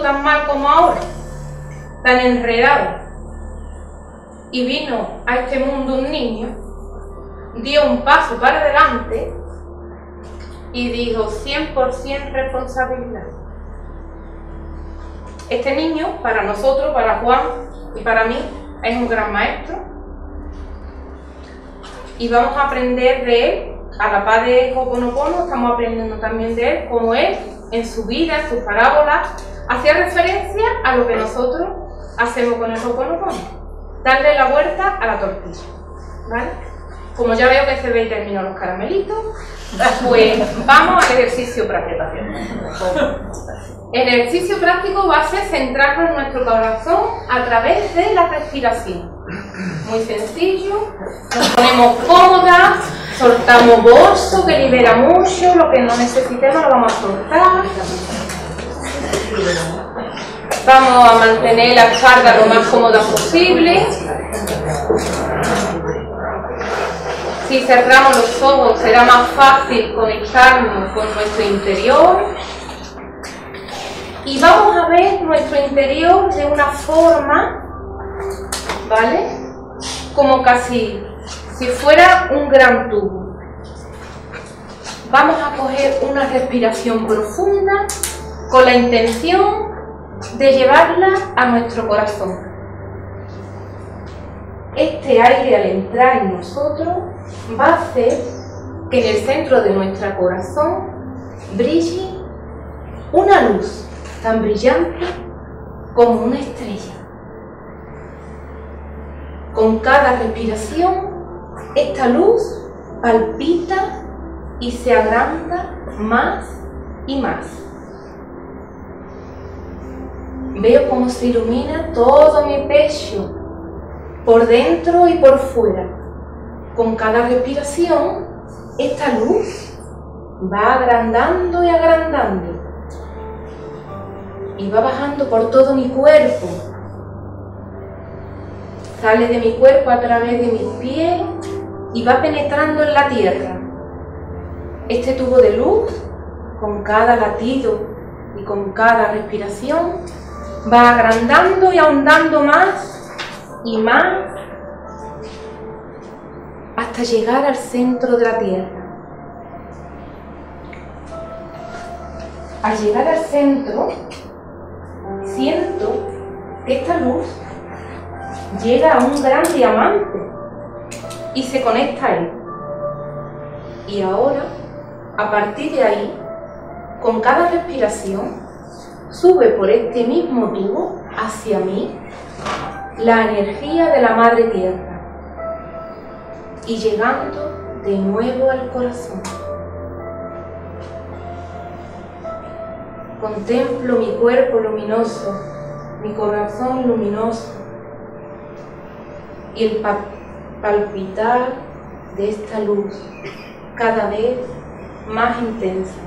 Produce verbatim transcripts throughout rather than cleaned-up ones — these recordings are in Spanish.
tan mal como ahora, tan enredado. Y vino a este mundo un niño, dio un paso para adelante y dijo cien por cien responsabilidad. Este niño, para nosotros, para Juan y para mí, es un gran maestro. Y vamos a aprender de él, a la par de Ho'oponopono, estamos aprendiendo también de él, cómo él, en su vida, en sus parábolas, hacía referencia a lo que nosotros hacemos con el Ho'oponopono. Darle la vuelta a la tortilla, ¿vale? Como ya veo que se ve y terminó los caramelitos, pues vamos al ejercicio práctico. El ejercicio práctico va a ser centrarnos en nuestro corazón a través de la respiración. Muy sencillo, nos ponemos cómodas, soltamos bolso que libera mucho, lo que no necesitemos lo vamos a soltar. Vamos a mantener la espalda lo más cómoda posible. Si cerramos los ojos será más fácil conectarnos con nuestro interior. Y vamos a ver nuestro interior de una forma, ¿vale? Como casi si fuera un gran tubo. Vamos a coger una respiración profunda con la intención de llevarla a nuestro corazón. Este aire al entrar en nosotros va a hacer que en el centro de nuestro corazón brille una luz tan brillante como una estrella. Con cada respiración, esta luz palpita y se agranda más y más. Veo cómo se ilumina todo mi pecho, por dentro y por fuera. Con cada respiración, esta luz va agrandando y agrandando. Y va bajando por todo mi cuerpo. Sale de mi cuerpo a través de mis pies y va penetrando en la tierra. Este tubo de luz, con cada latido y con cada respiración, va agrandando y ahondando más y más hasta llegar al centro de la tierra. Al llegar al centro, siento que esta luz llega a un gran diamante y se conecta a él. Y ahora, a partir de ahí, con cada respiración, sube por este mismo tubo hacia mí la energía de la Madre Tierra y llegando de nuevo al corazón. Contemplo mi cuerpo luminoso, mi corazón luminoso y el palpitar de esta luz cada vez más intensa.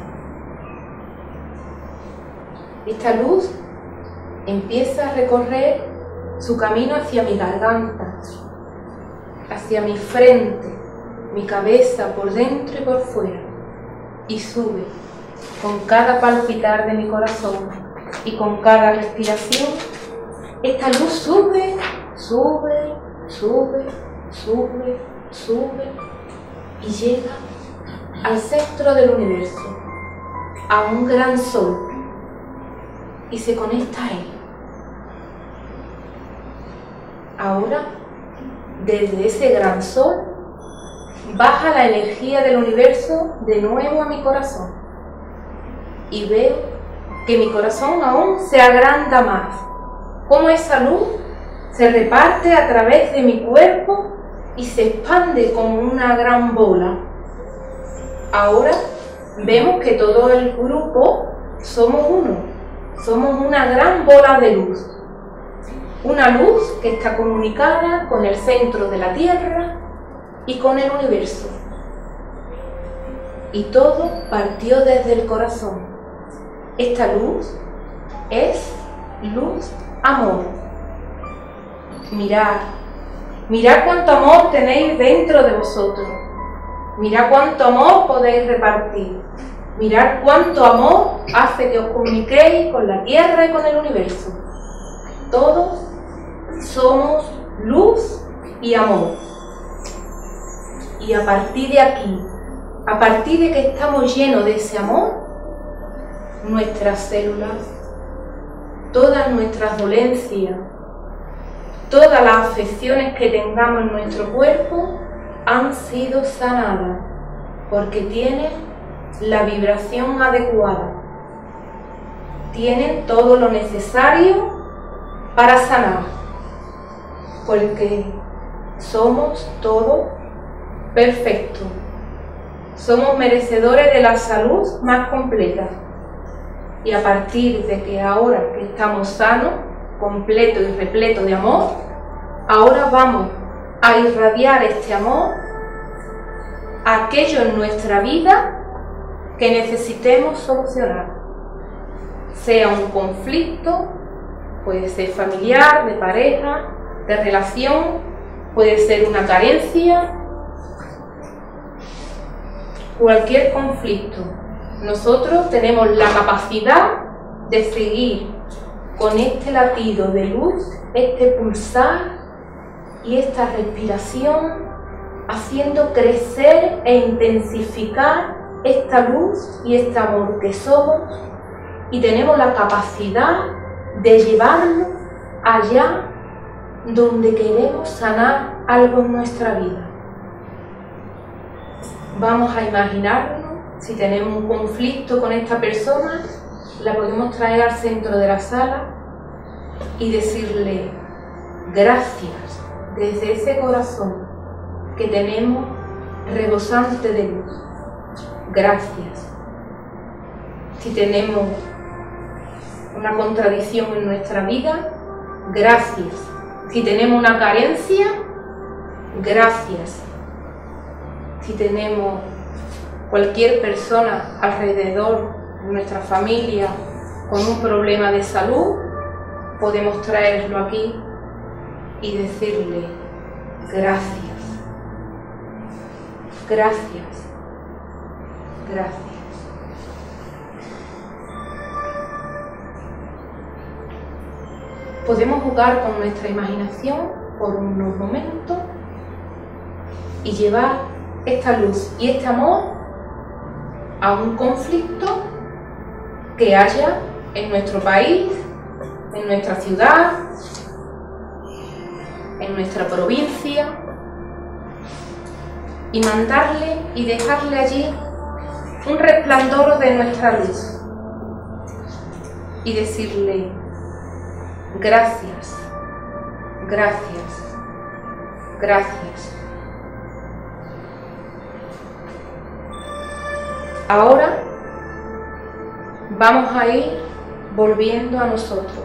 Esta luz empieza a recorrer su camino hacia mi garganta, hacia mi frente, mi cabeza por dentro y por fuera, y sube con cada palpitar de mi corazón y con cada respiración. Esta luz sube, sube, sube, sube, sube y llega al centro del universo, a un gran sol, y se conecta a él. Ahora, desde ese gran sol, baja la energía del universo de nuevo a mi corazón. Y veo que mi corazón aún se agranda más, como esa luz se reparte a través de mi cuerpo y se expande como una gran bola. Ahora vemos que todo el grupo somos uno. Somos una gran bola de luz, una luz que está comunicada con el centro de la Tierra y con el universo. Y todo partió desde el corazón. Esta luz es luz amor. Mirad, mirad cuánto amor tenéis dentro de vosotros. Mirad cuánto amor podéis repartir. Mirad cuánto amor hace que os comuniquéis con la tierra y con el universo. Todos somos luz y amor. Y a partir de aquí, a partir de que estamos llenos de ese amor, nuestras células, todas nuestras dolencias, todas las afecciones que tengamos en nuestro cuerpo han sido sanadas, porque tienen la vibración adecuada, tienen todo lo necesario para sanar, porque somos todos perfectos, somos merecedores de la salud más completa. Y a partir de que ahora que estamos sanos, completos y repletos de amor, ahora vamos a irradiar este amor a aquello en nuestra vida que necesitemos solucionar. Sea un conflicto, puede ser familiar, de pareja, de relación, puede ser una carencia, cualquier conflicto. Nosotros tenemos la capacidad de seguir con este latido de luz, este pulsar y esta respiración, haciendo crecer e intensificar esta luz y este amor que somos, y tenemos la capacidad de llevarlo allá donde queremos sanar algo en nuestra vida. Vamos a imaginarnos, si tenemos un conflicto con esta persona, la podemos traer al centro de la sala y decirle gracias desde ese corazón que tenemos rebosante de luz. Gracias. Si tenemos una contradicción en nuestra vida, gracias. Si tenemos una carencia, gracias. Si tenemos cualquier persona alrededor de nuestra familia con un problema de salud, podemos traerlo aquí y decirle gracias, gracias, gracias. Podemos jugar con nuestra imaginación por unos momentos y llevar esta luz y este amor a un conflicto que haya en nuestro país, en nuestra ciudad, en nuestra provincia, y mandarle y dejarle allí un resplandor de nuestra luz y decirle gracias, gracias, gracias. Ahora vamos a ir volviendo a nosotros.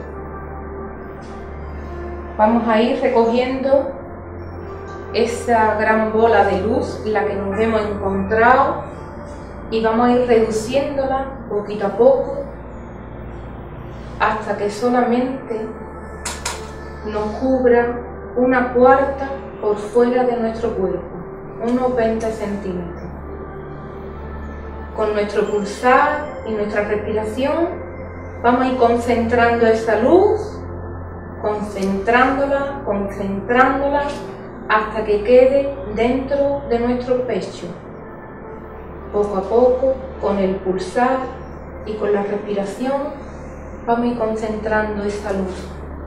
Vamos a ir recogiendo esa gran bola de luz, la que nos hemos encontrado, y vamos a ir reduciéndola poquito a poco hasta que solamente nos cubra una cuarta por fuera de nuestro cuerpo, unos veinte centímetros. Con nuestro pulsar y nuestra respiración vamos a ir concentrando esa luz, concentrándola, concentrándola hasta que quede dentro de nuestro pecho. Poco a poco, con el pulsar y con la respiración, vamos a ir concentrando esa luz.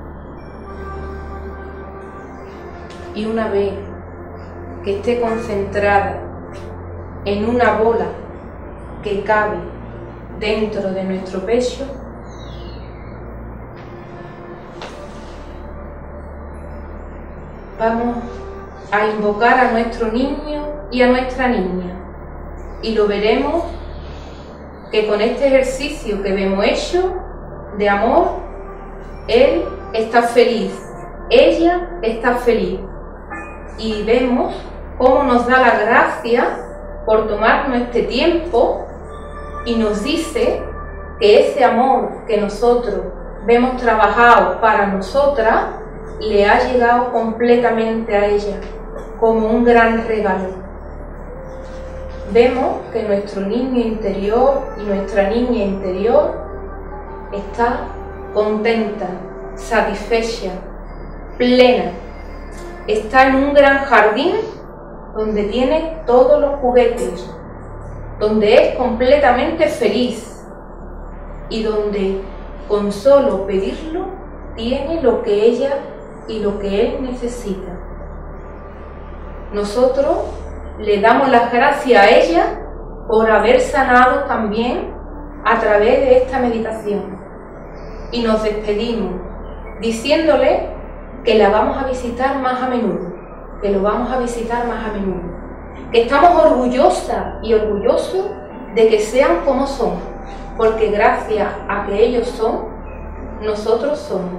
Y una vez que esté concentrada en una bola que cabe dentro de nuestro pecho, vamos a invocar a nuestro niño y a nuestra niña, y lo veremos que con este ejercicio que hemos hecho de amor, él está feliz, ella está feliz, y vemos cómo nos da la gracia por tomarnos este tiempo y nos dice que ese amor que nosotros vemos trabajado para nosotras le ha llegado completamente a ella como un gran regalo. vemos que nuestro niño interior y nuestra niña interior está contenta, satisfecha, plena. Está en un gran jardín donde tiene todos los juguetes, donde es completamente feliz y donde con solo pedirlo tiene lo que ella y lo que él necesita. Nosotros le damos las gracias a ella por haber sanado también a través de esta meditación y nos despedimos diciéndole que la vamos a visitar más a menudo, que lo vamos a visitar más a menudo, que estamos orgullosas y orgullosos de que sean como son, porque gracias a que ellos son, nosotros somos.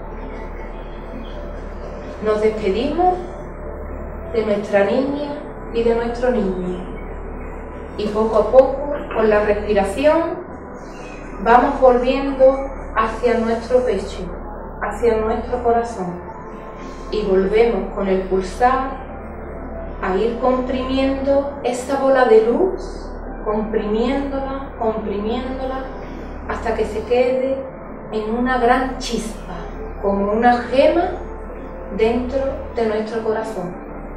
Nos despedimos de nuestra niña y de nuestro niño, y poco a poco, con la respiración, vamos volviendo hacia nuestro pecho, hacia nuestro corazón, y volvemos con el pulsar a ir comprimiendo esa bola de luz, comprimiéndola, comprimiéndola, hasta que se quede en una gran chispa, como una gema dentro de nuestro corazón.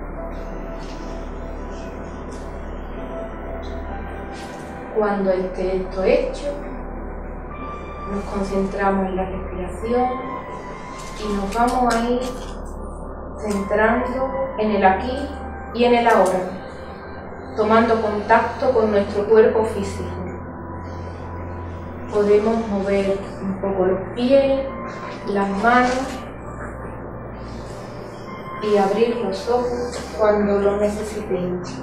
Cuando esté esto hecho, nos concentramos en la respiración y nos vamos a ir centrando en el aquí y en el ahora, tomando contacto con nuestro cuerpo físico. Podemos mover un poco los pies, las manos y abrir los ojos cuando lo necesitemos.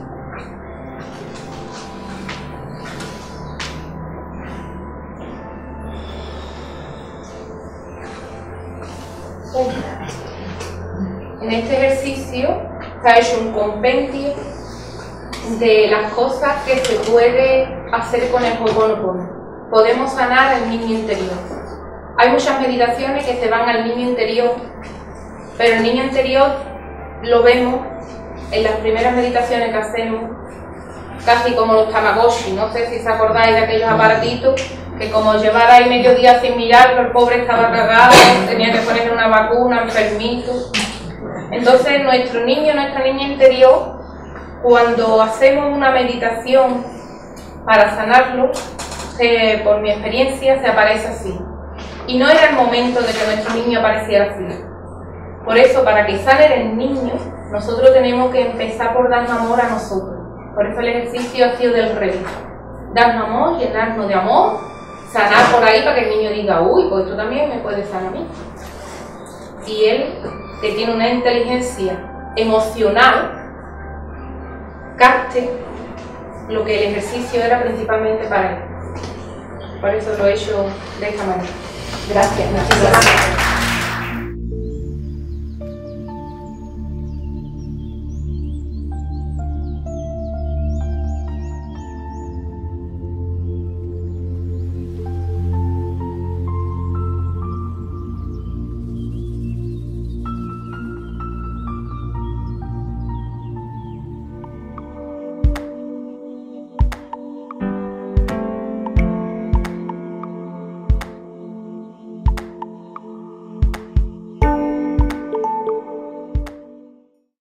En este ejercicio está hecho un compendio de las cosas que se puede hacer con el Ho'oponopono. Podemos sanar al niño interior. Hay muchas meditaciones que se van al niño interior, pero el niño interior lo vemos en las primeras meditaciones que hacemos, casi como los Tamagotchi. No sé si os acordáis de aquellos aparatitos que como llevara ahí medio día sin mirarlo, el pobre estaba cagado, tenía que ponerle una vacuna, enfermito. Entonces nuestro niño, nuestra niña interior, cuando hacemos una meditación para sanarlo, se, por mi experiencia, se aparece así. Y no era el momento de que nuestro niño apareciera así. Por eso, para que sane el niño, nosotros tenemos que empezar por darnos amor a nosotros. Por eso el ejercicio ha sido del revés. Darnos amor, llenarnos de amor, sanar por ahí para que el niño diga, uy, pues esto también me puede sanar a mí. Y él, que tiene una inteligencia emocional, capte lo que el ejercicio era principalmente para él. Por eso lo he hecho de esta manera. Gracias, muchas gracias.